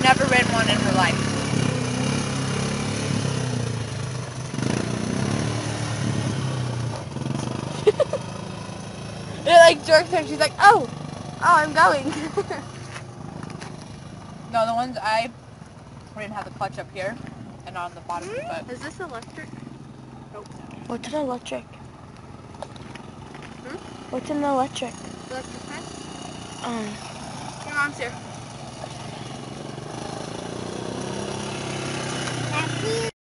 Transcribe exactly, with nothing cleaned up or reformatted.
never ridden one in her life. It like jerks her and she's like, oh, oh, I'm going. No, the ones I didn't have the clutch up here and on the bottom of the foot. Is this electric? Nope. What's an electric? Hmm? What's an electric? Electric fan? Um. Your mom's here.